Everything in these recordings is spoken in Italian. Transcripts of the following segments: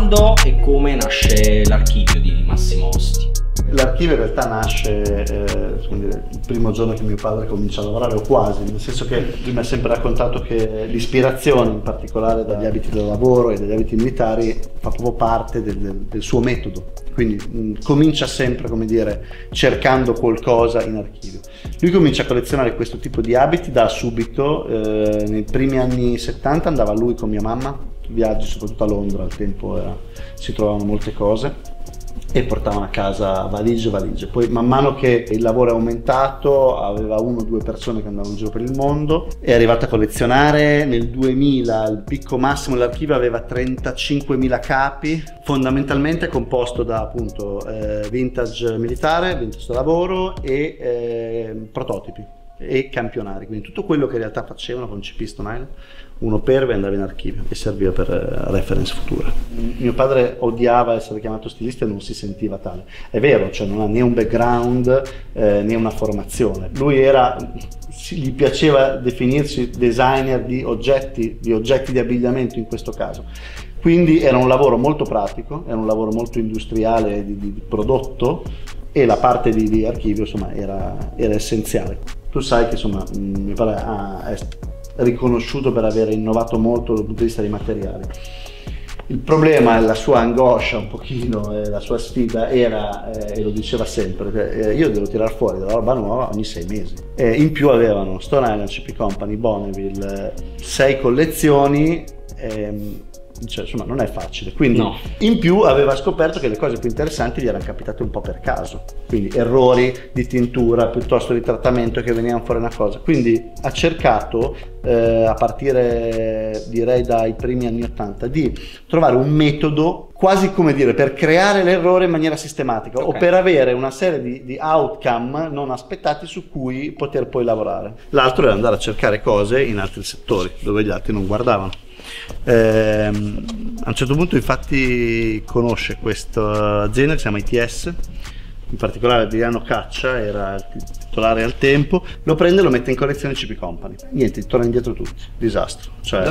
quando e come nasce l'archivio di Massimo Osti? L'archivio in realtà nasce il primo giorno che mio padre comincia a lavorare, o quasi, nel senso che lui mi ha sempre raccontato che l'ispirazione, in particolare dagli abiti da lavoro e dagli abiti militari, fa proprio parte del suo metodo. Quindi comincia sempre, come dire, cercando qualcosa in archivio. Lui comincia a collezionare questo tipo di abiti da subito, nei primi anni 70 andava lui con mia mamma, viaggi soprattutto a Londra, al tempo si trovavano molte cose, e portavano a casa valigie. Poi man mano che il lavoro è aumentato, aveva 1 o 2 persone che andavano in giro per il mondo, è arrivato a collezionare. Nel 2000 il picco massimo dell'archivio aveva 35.000 capi, fondamentalmente composto da appunto vintage militare, vintage da lavoro e prototipi e campionari, quindi tutto quello che in realtà facevano con CP Stone Island, uno per andava in archivio e serviva per reference future. Mio padre odiava essere chiamato stilista e non si sentiva tale, è vero, cioè non ha né un background né una formazione. Lui gli piaceva definirsi designer di oggetti di abbigliamento in questo caso. Quindi era un lavoro molto pratico, era un lavoro molto industriale di prodotto, e la parte di archivio insomma era essenziale. Tu sai che insomma mio padre è riconosciuto per aver innovato molto dal punto di vista dei materiali. Il problema, la sua angoscia un pochino, la sua sfida era, e lo diceva sempre, io devo tirar fuori della roba nuova ogni 6 mesi. In più avevano Stone Island, CP Company, Bonneville, 6 collezioni, cioè, insomma non è facile, quindi no. In più aveva scoperto che le cose più interessanti gli erano capitate un po' per caso, quindi errori di tintura piuttosto di trattamento che venivano fuori una cosa, quindi ha cercato a partire direi dai primi anni 80 di trovare un metodo quasi come dire per creare l'errore in maniera sistematica, okay, o per avere una serie di outcome non aspettati su cui poter poi lavorare. L'altro era andare a cercare cose in altri settori dove gli altri non guardavano. A un certo punto infatti conosce questa azienda che si chiama ITS, in particolare Adriano Caccia era il titolare al tempo, lo prende e lo mette in collezione CP Company. Niente, torna indietro tutti, disastro, cioè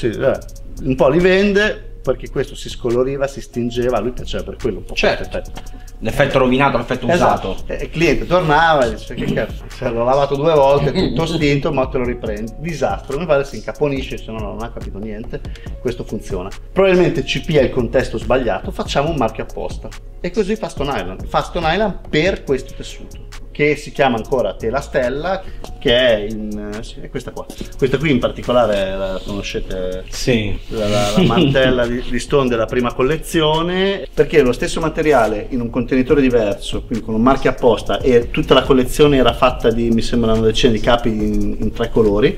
un po' li vende perché questo si scoloriva, si stingeva, a lui piaceva per quello un po'. Certo, l'effetto rovinato, l'effetto usato. Il cliente tornava e dice che cazzo, l'ho lavato 2 volte, tutto stinto, ma te lo riprendi. Disastro, mi pare si incaponisce, se no non ha capito niente, questo funziona. Probabilmente CP è il contesto sbagliato, facciamo un marchio apposta. E così fa Stone Island per questo tessuto, che si chiama ancora Tela Stella, che è questa qua. Questa qui in particolare la conoscete? Sì. La mantella di Stone della prima collezione, perché è lo stesso materiale in un contenitore diverso, quindi con un marchio apposta, e tutta la collezione era fatta di, mi sembra, una decina di capi in 3 colori.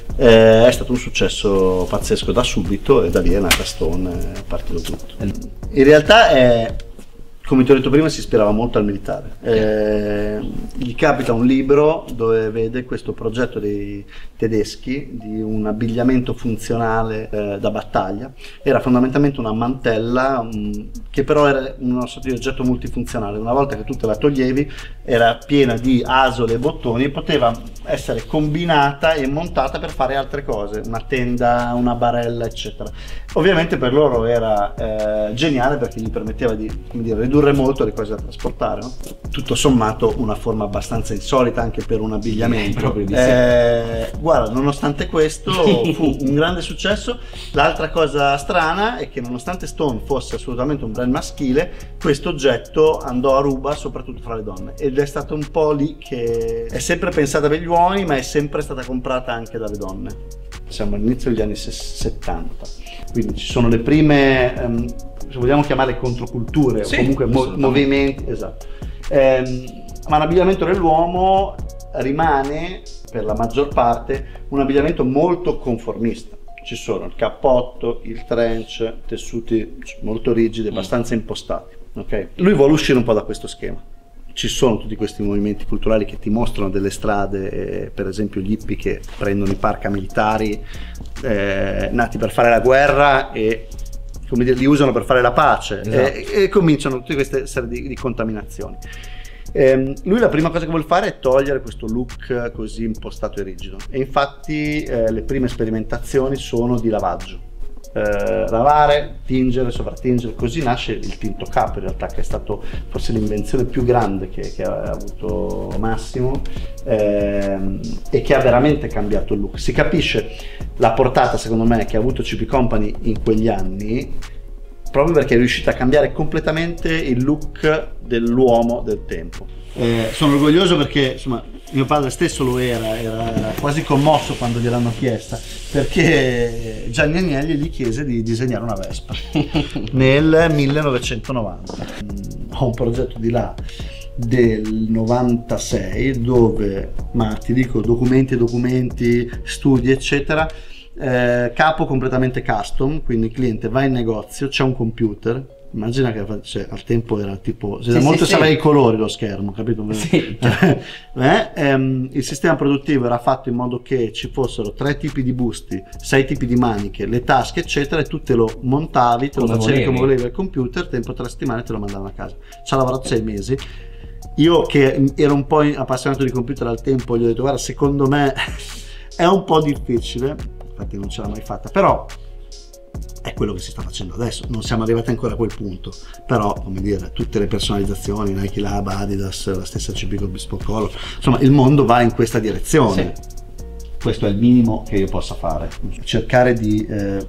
È stato un successo pazzesco da subito, e da lì è nata Stone, è partito tutto. In realtà come ti ho detto prima, si ispirava molto al militare. Gli capita un libro dove vede questo progetto dei tedeschi di un abbigliamento funzionale da battaglia. Era fondamentalmente una mantella che però era una sorta di oggetto multifunzionale. Una volta che tu te la toglievi era piena di asole e bottoni e poteva essere combinata e montata per fare altre cose, una tenda, una barella, eccetera. Ovviamente per loro era geniale, perché gli permetteva di, come dire, ridurre molto le cose da trasportare, no? Tutto sommato una forma abbastanza insolita anche per un abbigliamento. Guarda, nonostante questo fu un grande successo. L'altra cosa strana è che nonostante Stone fosse assolutamente un brand maschile, questo oggetto andò a ruba soprattutto fra le donne, ed è stato un po' lì che è sempre pensata per gli uomini, ma è sempre stata comprata anche dalle donne. Siamo all'inizio degli anni 70, quindi ci sono le prime, se vogliamo chiamare controculture, sì, o comunque movimenti, esatto. Ma l'abbigliamento dell'uomo rimane per la maggior parte un abbigliamento molto conformista. Ci sono il cappotto, il trench, tessuti molto rigidi, abbastanza impostati. Okay? Lui vuole uscire un po' da questo schema. Ci sono tutti questi movimenti culturali che ti mostrano delle strade, per esempio gli hippie che prendono i parka militari nati per fare la guerra e, come dire, li usano per fare la pace, esatto, e cominciano tutte queste serie di contaminazioni. Lui la prima cosa che vuole fare è togliere questo look così impostato e rigido, e infatti le prime sperimentazioni sono di lavaggio. lavare, tingere, sovrattingere, così nasce il tinto capo in realtà, che è stato forse l'invenzione più grande che ha avuto Massimo, e che ha veramente cambiato il look. Si capisce la portata, secondo me, che ha avuto CP Company in quegli anni, proprio perché è riuscita a cambiare completamente il look dell'uomo del tempo. Sono orgoglioso perché, insomma, mio padre stesso lo era quasi commosso quando gliel'hanno chiesta, perché Gianni Agnelli gli chiese di disegnare una Vespa nel 1990. Ho un progetto di là del 96 dove, ma ti dico, documenti, studi eccetera, capo completamente custom, quindi il cliente va in negozio, c'è un computer. Immagina che al tempo era tipo, molto sapeva i colori lo schermo, capito? Sì. Il sistema produttivo era fatto in modo che ci fossero 3 tipi di busti, 6 tipi di maniche, le tasche eccetera, e tu te lo montavi, te lo facevi come volevi al computer, tempo 3 settimane te lo mandavano a casa. Ci ha lavorato 6 mesi. Io, che ero un po' appassionato di computer al tempo, gli ho detto: guarda, secondo me è un po' difficile, infatti non ce l'ha mai fatta, però è quello che si sta facendo adesso. Non siamo arrivati ancora a quel punto, però, come dire, tutte le personalizzazioni, Nike Lab, Adidas, la stessa CP con Bespoke Color, insomma il mondo va in questa direzione. Sì. Questo è il minimo che io possa fare, cercare di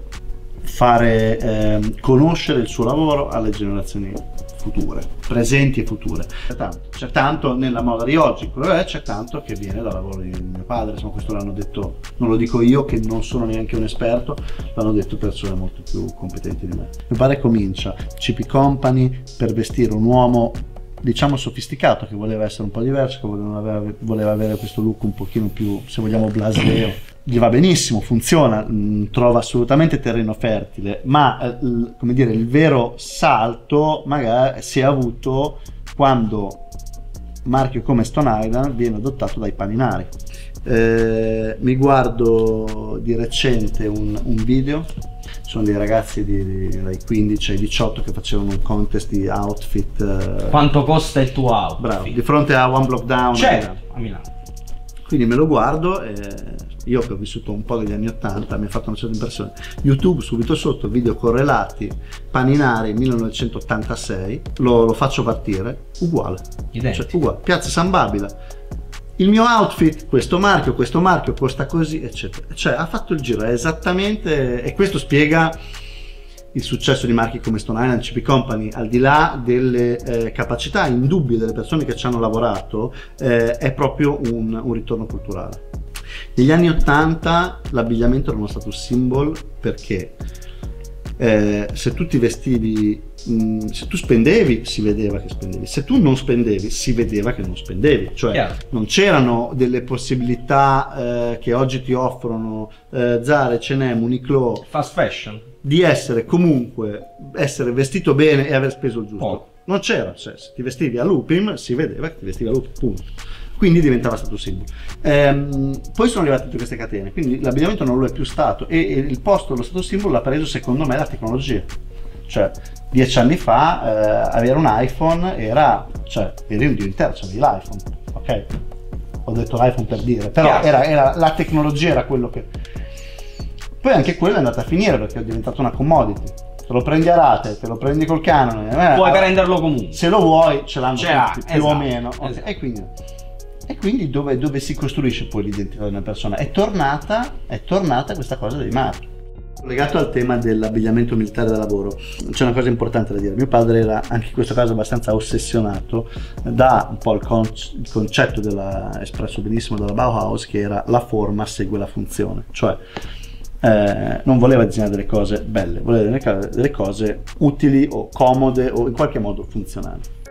fare conoscere il suo lavoro alle generazioni future, presenti e future. C'è tanto nella moda di oggi, c'è tanto che viene dal lavoro di mio padre, insomma, questo l'hanno detto, non lo dico io che non sono neanche un esperto, l'hanno detto persone molto più competenti di me. Mio padre comincia CP Company per vestire un uomo, diciamo, sofisticato, che voleva essere un po' diverso, che voleva avere questo look un pochino più, se vogliamo, blaseo. Gli va benissimo, funziona, trova assolutamente terreno fertile, ma come dire, il vero salto magari si è avuto quando marchio come Stone Island viene adottato dai paninari. Mi guardo di recente un video, sono dei ragazzi dai 15 ai 18 che facevano un contest di outfit. Quanto costa il tuo outfit? Bravo, di fronte a One Block Down a Milano. Quindi me lo guardo e io, che ho vissuto un po' degli anni 80, mi ha fatto una certa impressione. YouTube subito sotto, video correlati, paninari 1986, lo faccio partire, uguale. Cioè, uguale. Piazza San Babila, il mio outfit, questo marchio costa così, eccetera. Cioè ha fatto il giro, è esattamente, e questo spiega il successo di marchi come Stone Island, CP Company, al di là delle capacità indubbie delle persone che ci hanno lavorato, è proprio un ritorno culturale. Negli anni 80 l'abbigliamento era uno status symbol, perché se tu ti vestivi, se tu spendevi si vedeva che spendevi, se tu non spendevi si vedeva che non spendevi, cioè non c'erano delle possibilità che oggi ti offrono Zara, H&M, Uniqlo, fast fashion, di essere vestito bene e aver speso il giusto. Non c'era, cioè, se ti vestivi a Lupim si vedeva che ti vestivi a Lupim, punto. Quindi diventava status symbol. Poi sono arrivate tutte queste catene, quindi l'abbigliamento non lo è più stato, e il posto dello status symbol l'ha preso, secondo me, la tecnologia. Cioè 10 anni fa avere un iPhone era, cioè, eri un dio intero, c'avevi l'iPhone, ok? Ho detto l'iPhone per dire, però era la tecnologia, era quello che... Poi anche quello è andata a finire, perché è diventato una commodity. Te lo prendi a rate, te lo prendi col canone, puoi prenderlo comunque. Se lo vuoi ce l'hanno tutti, più o meno. Esatto. E quindi dove si costruisce poi l'identità di una persona? È tornata questa cosa dei marchi. Legato al tema dell'abbigliamento militare da lavoro, c'è una cosa importante da dire. Mio padre era anche in questo caso abbastanza ossessionato da un po' il concetto espresso benissimo dalla Bauhaus, che era la forma segue la funzione, cioè non voleva disegnare delle cose belle, voleva disegnare delle cose utili o comode o in qualche modo funzionali.